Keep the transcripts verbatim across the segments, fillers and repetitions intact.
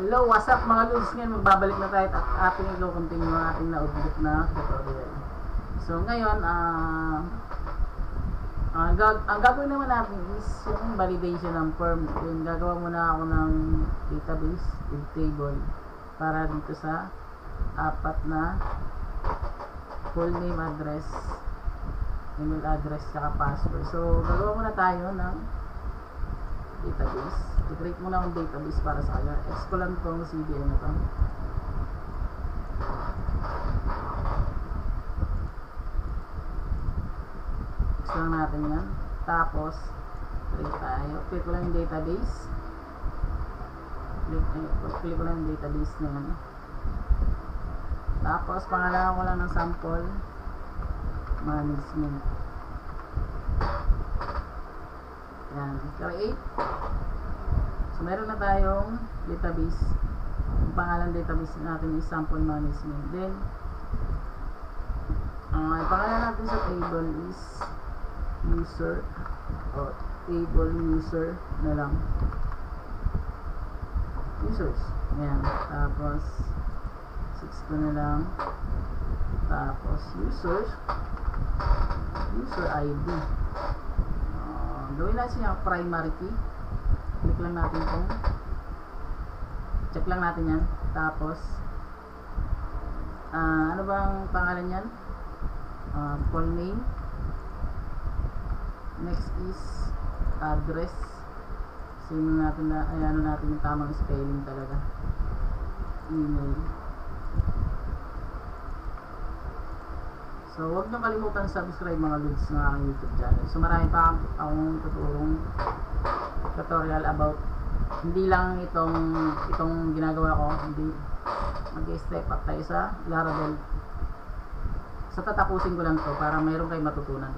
Hello, what's up mga lods? Ngayon magbabalik na tayo at ating i-continue ang ating na-upload na tutorial. So ngayon, uh, uh, gag ang gagawin naman natin is yung validation ng form. Yung gagawa muna ako ng database with table para dito sa apat na full name, address, email address, saka password. So gagawa muna tayo ng database. I-create muna akong database para sa kanya. X ko lang itong C D N na ito. X lang natin yan. Tapos, create tayo. Click ko lang yung database. Click, eh, click ko lang yung database na yan. Tapos, pangalaman ko lang ng sample management. Yan. Create. So, meron na tayong database. Ang pangalan database natin is sample management. Then, uh, ang pangalan natin sa table is user o table user na lang. Users. Ayan. Tapos, six ko na lang. Tapos, users. User I D. Uh, gawin natin siya primary key. Click lang natin kung check lang natin yan. Tapos uh, ano bang pangalan yan? Uh, full name. Next is address. Sino natin na, ay, ano natin yung tamang spelling talaga. Email. So huwag nyo kalimutan subscribe mga lods ng aking YouTube channel. So marami pa akong tuturong tutorial about hindi lang itong itong ginagawa ko, hindi mag-step up tayo sa Laravel. So tatapusin ko lang to para mayroon kayong matutunan.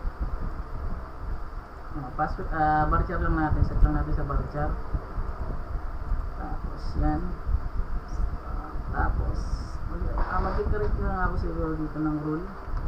Uh, password, uh, varchar lang natin, set lang natin sa varchar. Tapos yan. Uh, tapos uh, mag-create na nga ako siguro dito ng rule.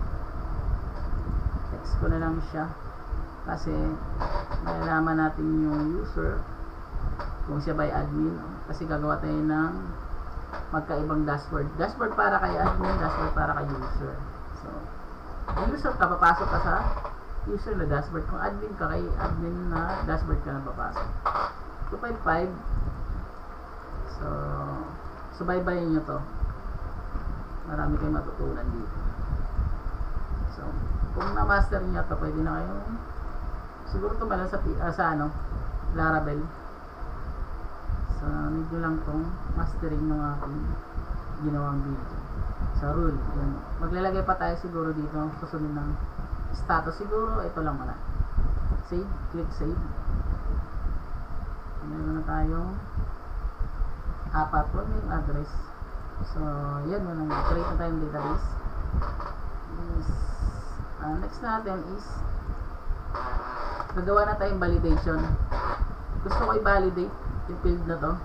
Text ko na lang siya kasi malalaman natin yung user kung siya ba ay admin, kasi gagawa tayo ng magkaibang dashboard. Dashboard para kay admin, dashboard para kay user. So, yung user ka, papasok ka sa user na dashboard. Kung admin ka, kay admin na dashboard ka na papasok. two five five. So, subaybayin nyo to. Marami kayong matutunan dito. So, kung na-master nyo to, pwede na kayong siguro ito pala sa, uh, sa ano, Laravel. So, need nyo lang itong mastering ng aking ginawang video. Sa rule, yan. Maglalagay pa tayo siguro dito, susunod ng status siguro, ito lang muna. Save, click save. Meron na tayong apat po yung address. So, yan muna. Create na tayong database. Is, uh, next natin is gagawa na tayong validation. Gusto ko i-validate yung field na to.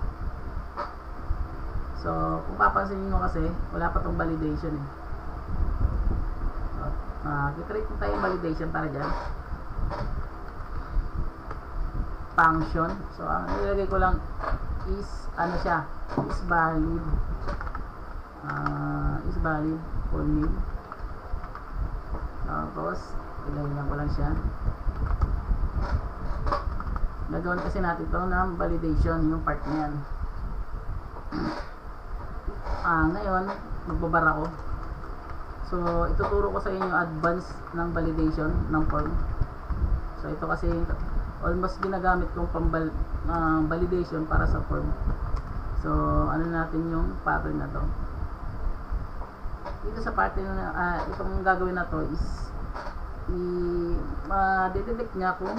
So, kung papansin nyo kasi, wala pa tong validation eh. So, uh, kikreate na tayong validation para dyan. Function. So, ang nilagay ko lang is, ano siya, is valid. Uh, is valid full name. Tapos, ilagay lang ko lang siya. Gagawin kasi natin ito ng validation, yung part na yan. Ah, ngayon, magbabar ako. So, ituturo ko sa inyo advance ng validation ng form. So, ito kasi almost ginagamit kong pambal uh, validation para sa form. So, ano natin yung pattern na to. Dito sa pattern na, uh, itong gagawin na to is i-detect uh, niya kung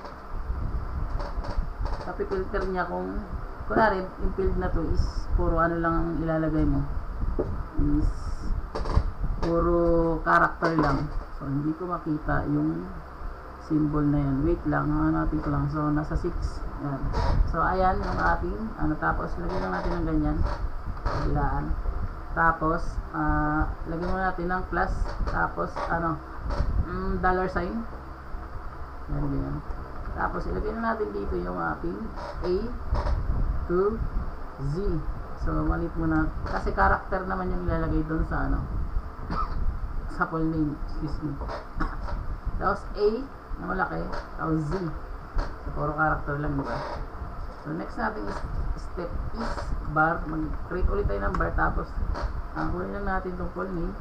napipilter niya kung kunwari yung field na to is puro ano lang ang ilalagay mo, is puro character lang. So hindi ko makita yung symbol na yun. Wait lang, hanapin ko lang. So nasa six. Ayan. So ayan yung ating ano, tapos lagyan lang natin ng ganyan kabilaan. Tapos uh, lagyan mo natin ng plus, tapos ano, mm, dollar sign. Ayan, ganyan. Tapos ilagay na natin dito yung ating A to Z. So, malit mo na. Kasi character naman yung ilalagay doon sa ano. Sa full name. Excuse me. Tapos A na malaki. Tapos Z. So, puro character lang, diba? So, next natin is step is bar. Mag-create ulit tayo ng bar. Tapos, ang uh, kunin lang natin itong full name.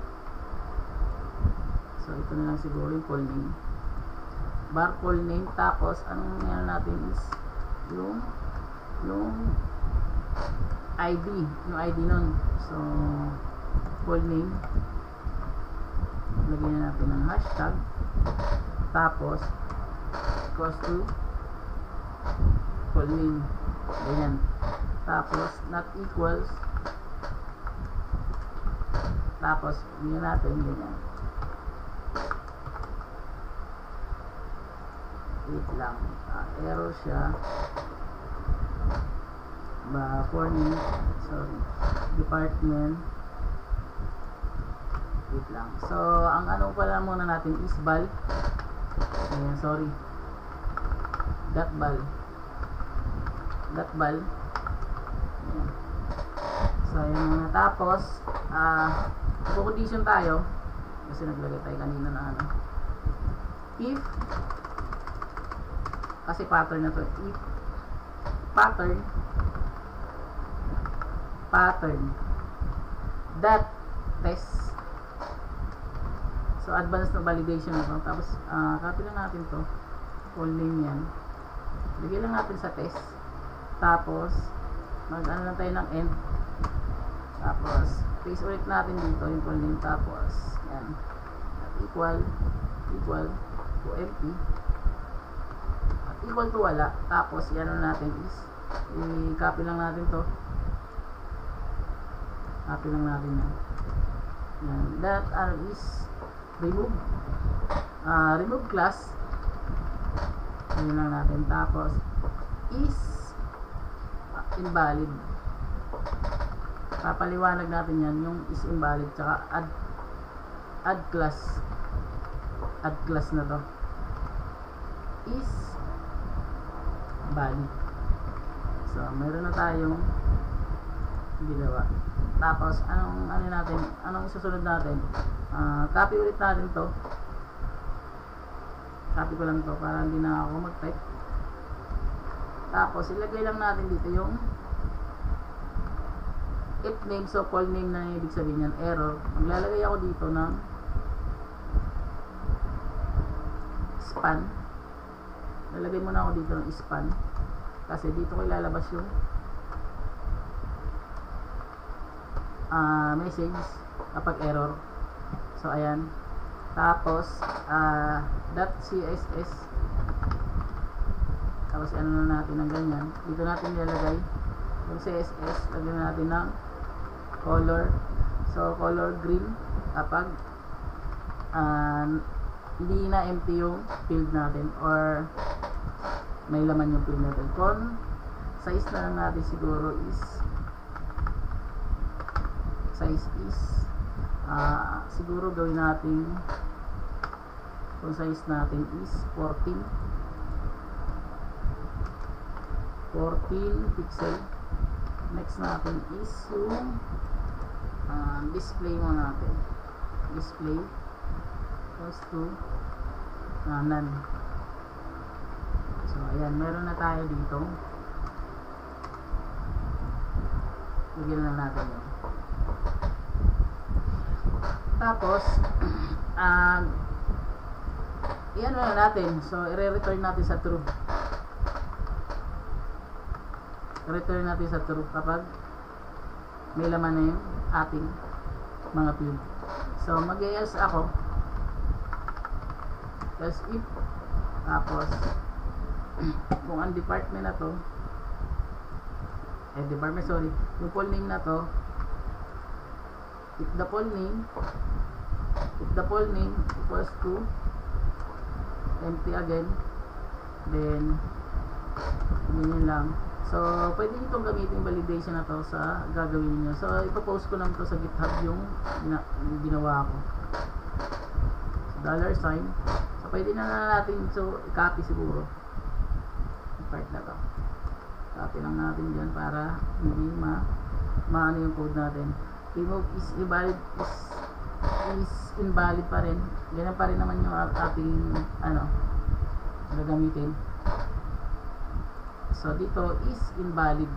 So, ito na lang siguro yung full name. Bar full name. Tapos, anong nangyari natin is yung yung I D. Yung I D nun. So, full name. Lagyan na natin ng hashtag. Tapos, equals to full name. Ganyan. Tapos, not equals. Tapos, ganyan natin. Ganyan. Wait lang. Uh, error siya. Ba, for name. Sorry. Department. Wait lang. So, ang ano pala muna natin is bal. Ayan, sorry. Dot bal. Dot bal. Ayan. So, ayan muna. Tapos, ah, uh, condition tayo. Kasi naglagay tayo kanina na ano. If, kasi pattern na to. If, pattern, pattern, that test. So, advanced na validation na to. Tapos, uh, copy lang natin to. Full name yan. Bigyan lang natin sa test. Tapos, mag-ano lang tayo ng end. Tapos, paste ulit natin dito yung full name. Tapos, yan. At equal, equal to empty. At equal to wala. Tapos, yan na natin is, i-copy lang natin to. Copy lang natin yan. Yan. That uh, is remove uh, remove class. Ayun lang natin. Tapos is uh, invalid. Papaliwanag natin yan yung is invalid. Tsaka add add class. Add class na to is valid. So meron na tayong ginawa. Tapos anong ano natin, anong susunod natin? Uh, copy ulit natin to. Copy ko lang to para hindi na ako mag-type. Tapos ilagay lang natin dito yung if name. So full name na ibig sabihin yan, error. Maglalagay ako dito ng span. Lalagay muna ako dito ng span kasi dito ko ilalabas yung uh, message kapag error. So ayan. Tapos uh, .css. Tapos ano na natin ng ganyan. Dito natin ilalagay yung C S S. Lagyan natin ng color. So color green kapag uh, hindi na empty yung field natin or may laman yung field natin. Kung size na lang natin siguro is size is uh, siguro gawin natin kung size natin is fourteen pixel. Next natin is yung uh, display mo natin. Display equals to uh, none. So ayan, meron na tayo dito. Bigyan na natin yun. Tapos uh, iyan na natin. So i-return natin sa true. I-return natin sa true kapag may laman na yung ating mga field. So mag-else ako. Else if. Tapos kung ang department na to, eh department sorry, yung full name na to, if the full name if the full name equals to empty again, then yun lang. So pwede nyo itong gamitin validation na to sa gagawin niyo. So ipopost ko lang to sa GitHub yung, gina, yung ginawa ko. So, dollar sign. So pwede na, na natin so i-copy siguro yung part na to. Copy lang natin dyan para hindi ma maano yung code natin. Remove is invalid is, is invalid pa rin. Ganyan pa rin naman yung ating ano gagamitin. So dito is invalid.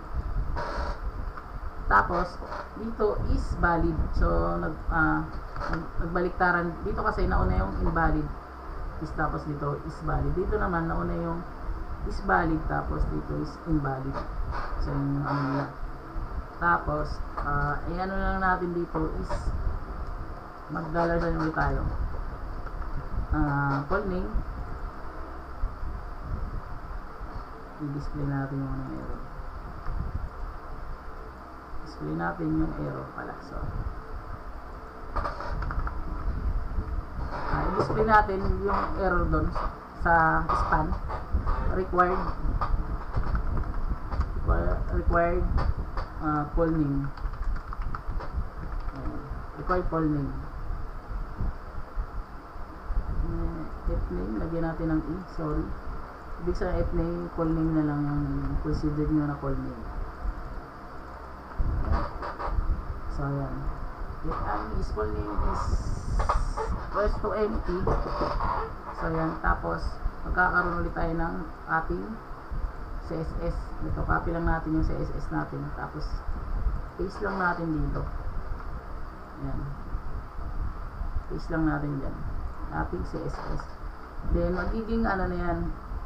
Tapos dito is valid. So nag uh, nagbaliktaran dito kasi nauna yung invalid is tapos dito is valid. Dito naman nauna yung is valid tapos dito is invalid. So yung ano nila. Tapos uh, eh ano lang natin dito is mag-dollar sign ulit tayo. Uh, call name. I-display natin yung ano error. Display natin yung error pala. So uh, i-display natin yung error doon sa span. Required required uh, call name. Uh, required call name. Uh, F name, lagyan natin ng E, sorry. Ibig sa F name, call name na lang yung consider nyo na call name. So ayan. If ang is call name is equals to empty. So ayan, tapos magkakaroon ulit tayo ng ating C S S. Ito, copy lang natin yung C S S natin. Tapos, paste lang natin dito. Ayan. Paste lang natin dyan. Ating C S S. Then, magiging ano na yan.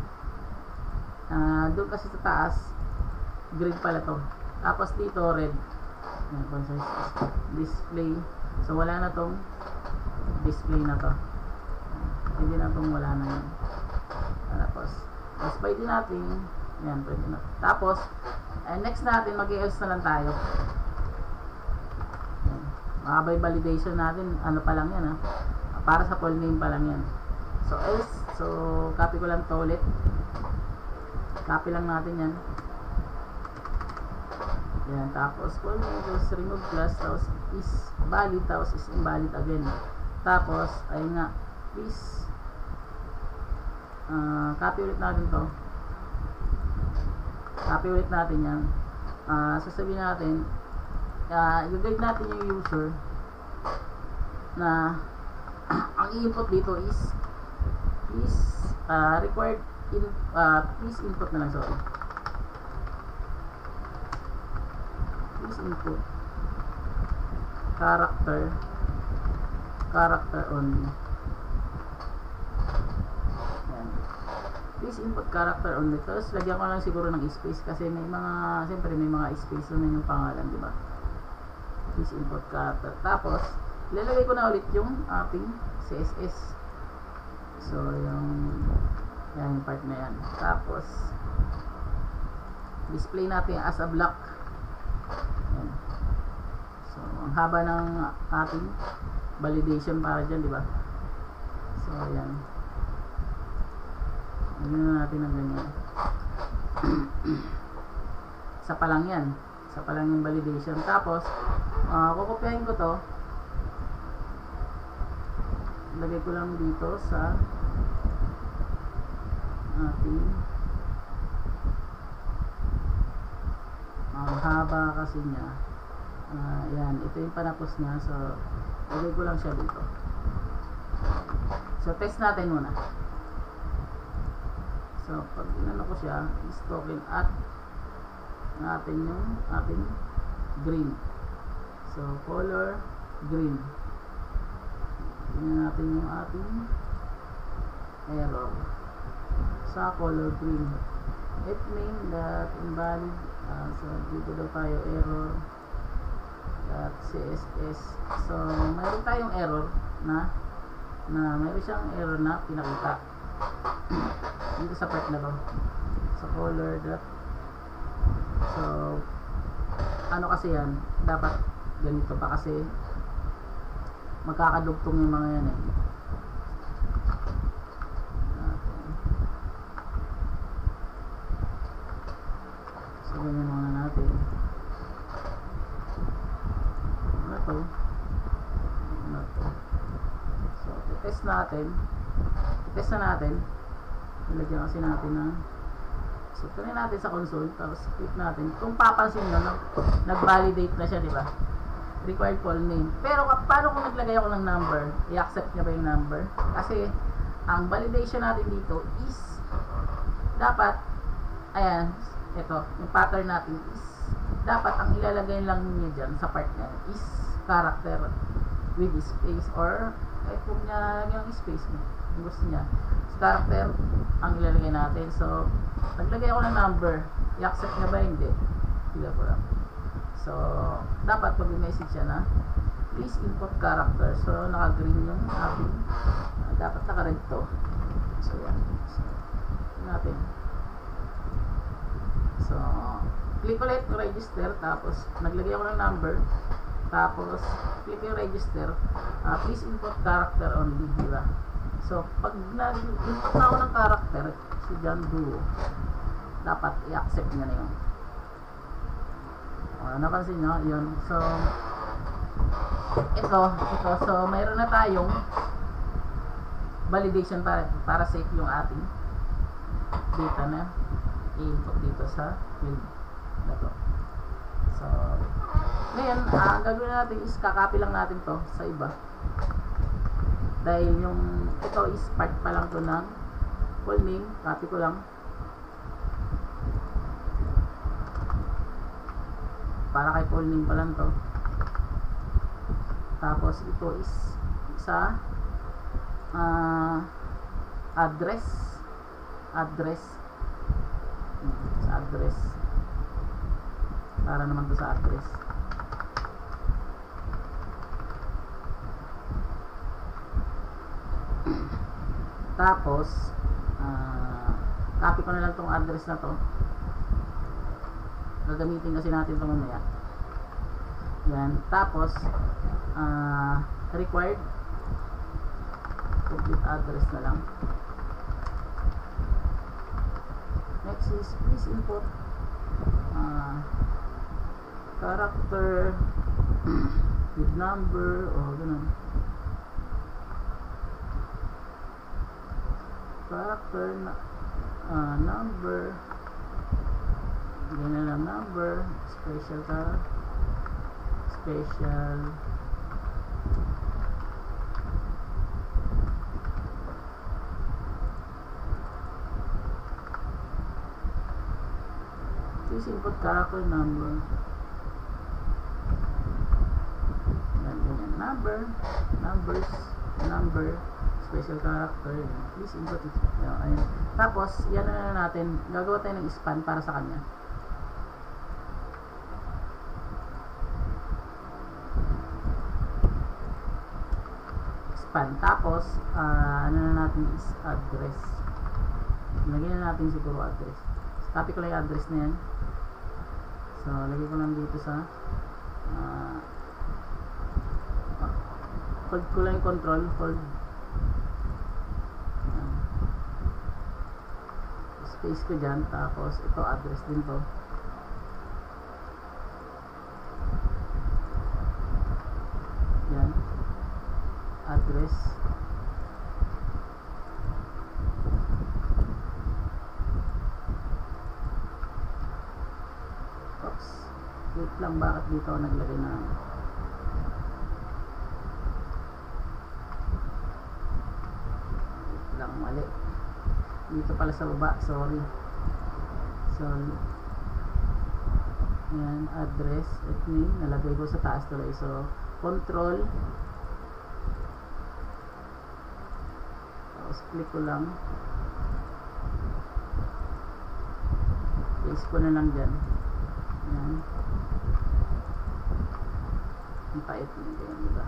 Uh, doon kasi sa taas, green pala to. Tapos dito, red. Ayan, display. So, wala na tong display na to. Hindi na tong wala na yan. Tapos, tapos pwede natin, yan, pwede na. Tapos, eh, next natin, mag-else na lang tayo. Yan. Makabay validation natin, ano pa lang yan, ha? Para sa full name pa lang yan. So, else, so, copy ko lang to ulit. Copy lang natin yan. Yan, tapos, full name, tapos remove class, tapos is valid, tapos is invalid again. Tapos, ayun nga, please, Uh, copy ulit natin to. Copy ulit natin yan. Uh, sasabihin natin, uh, i-guide natin yung user na ang i-input dito is is uh, required in, uh, please input na lang, sorry. Please input character character only. Please input character only. Tapos lagyan ko lang siguro ng space kasi may mga, siyempre may mga space naman yung pangalan, di ba? Please input character. Tapos ilalagay ko na ulit yung ating C S S. So yung yan yung part na yan. Tapos display natin as a block. Yan. So ang haba ng ating validation para dyan, di ba? So yan. Ano natin ng ganyan. Isa pa lang yan. Isa pa lang yung validation. Tapos, uh, kukopyahin ko to. Lagay ko lang dito sa ating ang uh, haba kasi niya. Uh, yan. Ito yung panapos niya. So, lagay ko lang siya dito. So, test natin muna. So, pag inano ko siya, is token at natin yung ating green. So, color green. Tingnan natin yung ating error sa color green. F name that invalid. Uh, so, dito daw tayo error dot C S S. So, mayroon tayong error na na mayroon siyang error na pinakita dito sa part na to sa color dot. So ano kasi yan, dapat ganito pa kasi magkakadugtong yung mga yan eh. So ganyan muna natin. Ano to? Ano to? So test natin. Test na natin. Ilagyan kasi natin ng So, tuloy natin sa console, tapos click natin. Kung papansin nyo, nag- nag-validate na siya, di ba? Required full name. Pero, paano kung naglagay ako ng number? I-accept niya ba yung number? Kasi, ang validation natin dito is, dapat, ayan, ito, yung pattern natin is, dapat ang ilalagay lang niya dyan sa part niya is character with space or, eh, kung niya lagyan ng space mo, kung gusto niya. Character ang ilalagay natin. So, naglagay ako ng number. I-accept niya ba? Hindi. Sila ko lang. So, dapat pag message siya na, please input character. So, naka-green yung ating, uh, dapat naka-red to. So, yan. So, natin. So, click ulit register. Tapos, naglagay ako ng number. Tapos, click yung register. Uh, please input character only. Diba? So, pag nag-input na ako ng character, si John Duo, dapat i-accept niya na yun. O, napansin nyo, yun. So, ito, ito. So, mayroon na tayong validation para, para safe yung ating data na i-input dito sa field na to. So, ngayon, ang gagawin natin is kakopy lang natin to sa iba. Dahil yung ito is part pa lang to ng full name, copy ko lang para kay full name pa lang to. Tapos ito is sa uh, address address sa address para naman to sa address. Tapos, uh, copy ko na lang tong address na to. Gagamitin kasi natin ito mamaya. Yan. Tapos, uh, required complete address na lang. Next is, please input uh, character with number o oh, ganun. Character uh, number ganyan lang number special ka special please input character number yan, ganyan number numbers number special character, please input it. Ayan. Tapos, yan na natin, gagawa tayo ng span para sa kanya. Span. Tapos, uh, ano na natin is address. Lagyan na natin siguro address. Copy ko lang yung address na yan. So, lagay ko lang dito sa uh, hold ko lang yung control, hold space ko dyan, tapos ito address din to. Yan address oops wait lang, bakit dito ako naglagay na wait lang, mali dito pala sa baba, sorry. So, yan, address at name, nalagay ko sa taas tuloy. So, control tapos click ko lang, paste ko na lang dyan. Yan, ang pait na ganyan, diba?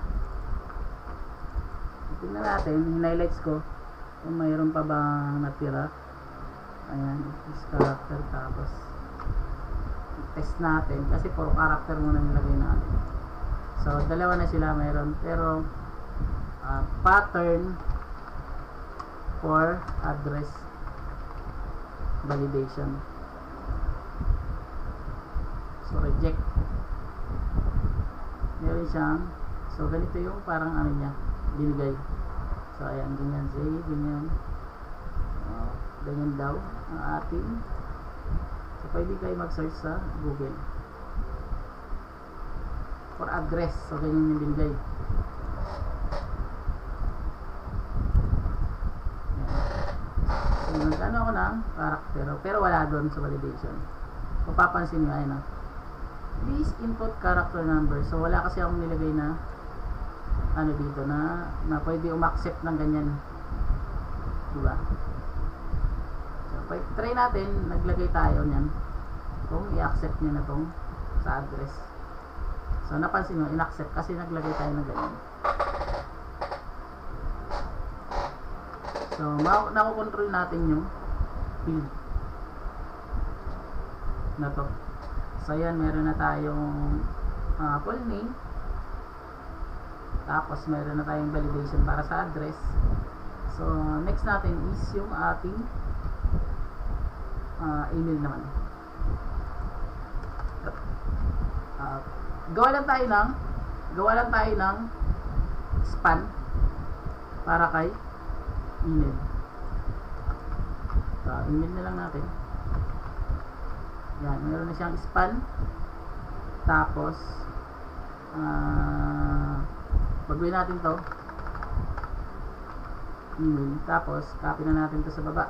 Tingnan natin, highlights ko kung mayroon pa bang natira. Ayan, this character. Tapos test natin kasi puro character muna nilagay natin. So, dalawa na sila mayroon. Pero uh, pattern for address validation. So, reject. Meron siyang, so ganito yung parang ano niya, binigay. So, ayan, ganyan, say, ganyan. Uh, ganyan daw ang ating So, pwede kayo mag-search sa Google for address. So, ganyan yung binigay. So, nag-ano ako ng character, pero wala doon sa validation. Kung papansin nyo, ayun, please input character number. So, wala kasi akong nilagay na ano dito na, na pwede umaccept ng ganyan, diba? So, try natin, naglagay tayo nyan kung i-accept nyo na tong sa address. So, napansin nyo, in-accept kasi naglagay tayo ng ganyan. So, nakokontrol natin yung field na to. So, yan, meron na tayong uh, full name. Tapos, meron na tayong validation para sa address. So, next natin is yung ating uh, email naman. Uh, gawa lang tayo ng gawa lang tayo ng span para kay email. So, email na lang natin. Yan, meron na siyang span. Tapos, ah, uh, baguhin natin to email, tapos copy na natin to sa baba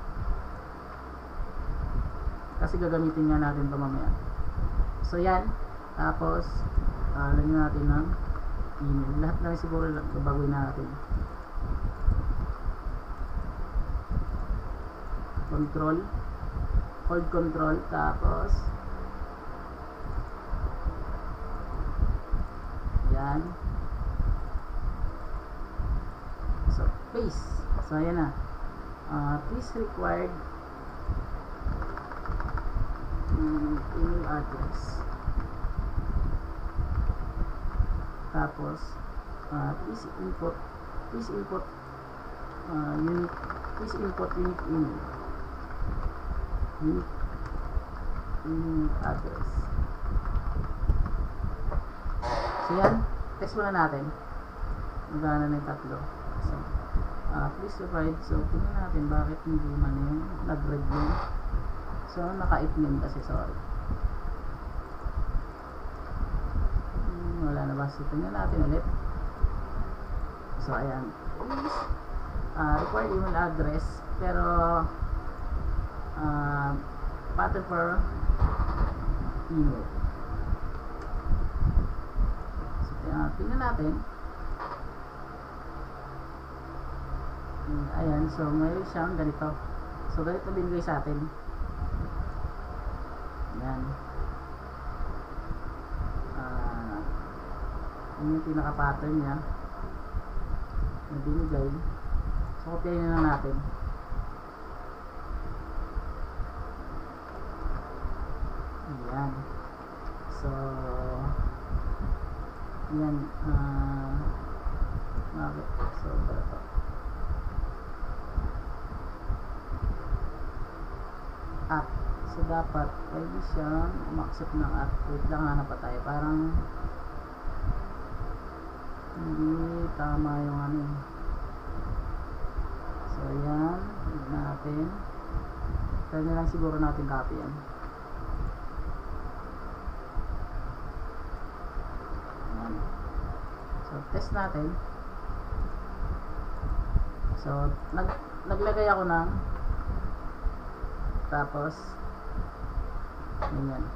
kasi gagamitin nga natin to mamaya. So yan, tapos uh, lagyan natin ng email, lahat na rin siguro baguhin natin. Control, hold control, tapos yan. So, paste. So, ayan na. Uh, please required um, email address. Tapos, uh, please input, please input uh, unique, please input unique email. Unique email address. So, yan. Test muna natin. Magana na yung tatlo. So, uh, please provide. So, tingnan natin bakit hindi man yung nag-read yun. So, naka-itmin kasi, sorry. Hmm, wala na ba? So, tingnan natin ulit. So, ayan. Please, uh, required email address. Pero, uh, pattern for email. So, uh, tingnan natin. Ayan, so mayroon siyang ganito. So ganito binigay sa atin. Ayan. Uh, yun yung pinaka-pattern niya na binigay. So kopyahin na lang natin. Ayan. So ayan. Uh, bakit? So ito. At so dapat pwede siyang umaccept ng at. Wait lang, hanap pa tayo, parang hindi tama yung ano. So yan, tignan natin. Try na lang siguro natin copy yan. Ayan. So test natin. So nag naglagay ako ng tapos ganyan,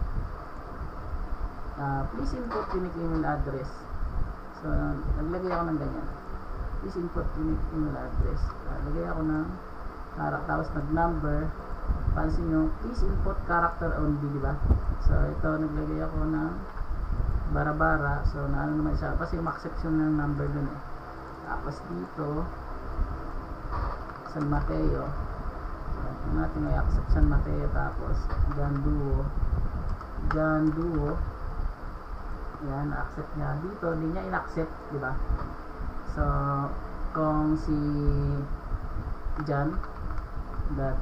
uh, please input unique email address. So naglagay ako ng ganyan, please input unique email address. Uh, lagay ako ng character, tapos nag number. Pansin nyo, please input character only, diba? So ito, naglagay ako ng bara-bara. So na ano naman siya, kasi ma-accept yung number dun eh. Tapos dito San Mateo, natin may accept San Mateo. Tapos John Duo, John Duo, yan, accept niya. Dito hindi niya in-accept, di ba? So kung si John dot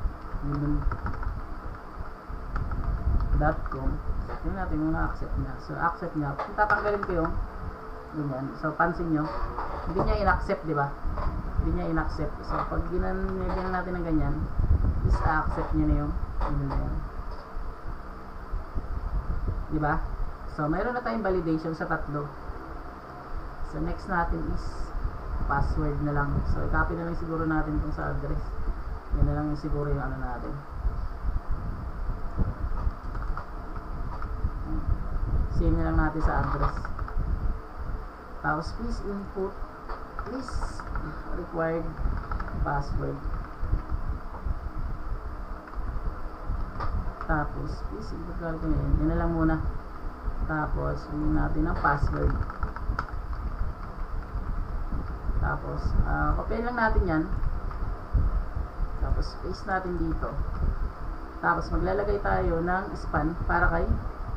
dot com, yun natin yung na-accept niya. So accept niya, tatanggalin ko yung ganyan. So pansin nyo, hindi niya in-accept, di ba? Hindi niya in-accept. So pag ginan natin ng ganyan, is accept niya na yung yun na yun. Di ba? So, mayroon na tayong validation sa tatlo. So, next natin is password na lang. So, i-copy na lang siguro natin kung sa address. Yan na lang yung siguro yung ano natin. Same na lang natin sa address. Tapos, please input, please required password. Tapos, please input ko yan. Yan na lang muna. Tapos, huwag natin ang password. Tapos, uh, copy lang natin yan. Tapos, paste natin dito. Tapos, maglalagay tayo ng span para kay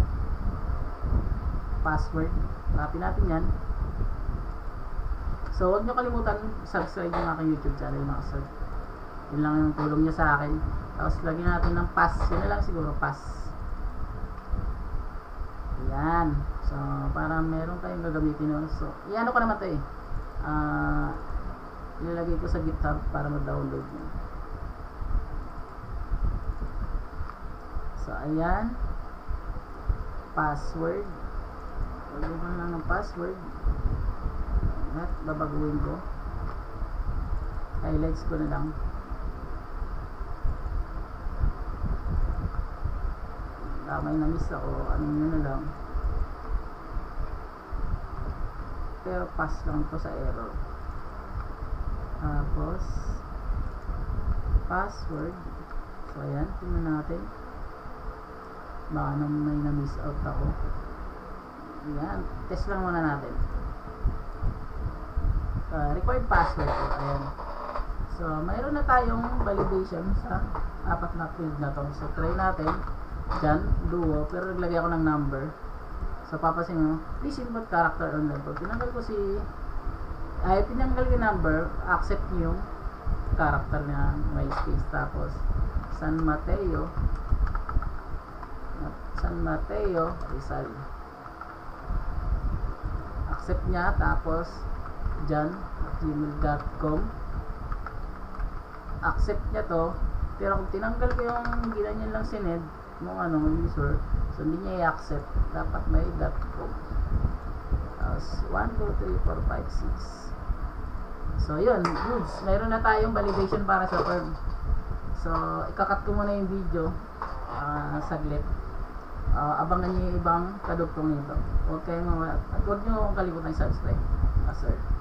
password. Copy natin yan. So, huwag nyo kalimutan subscribe yung aking YouTube channel, mga sir. Yun lang yung tulong nyo sa akin. Tapos, lagyan natin ng pass. Yun na lang siguro, pass. Yan. So, para meron tayong gagamitin nun. So, i-ano ko naman ito eh. Uh, ilalagay ko sa GitHub para mag-download nyo. So, ayan. Password. Lagyan lang ng password. At babaguhin ko. Highlights ko na lang. May na-miss ako, ano nyo na lang. Pero pass lang to sa error. Tapos password. So ayan, tingnan natin. Baka nang may na-miss out ako. Ayan, test lang muna natin. Uh, required password po, ayan. So mayroon na tayong validation sa apat na field na to. So try natin. Dyan, duo, pero naglagay ako ng number. So, papasin mo, please input character on number. Tinanggal ko si, ay, tinanggal yung number, accept nyo yung character na may space. Tapos, San Mateo, San Mateo, Rizal. Accept nya, tapos, dyan, gmail dot com. Accept nya to, pero kung tinanggal ko yung ginanyan lang sined, yung ano, user, so hindi niya i-accept, dapat may .com. Tapos one, two, three, four, five, six. So yun, goods, mayroon na tayong validation para sa firm. So ikakat ko muna yung video uh, saglit. uh, abangan niyo yung ibang kadugtong nito. Huwag kayong mga, at huwag niyo kalimutan subscribe. uh, sir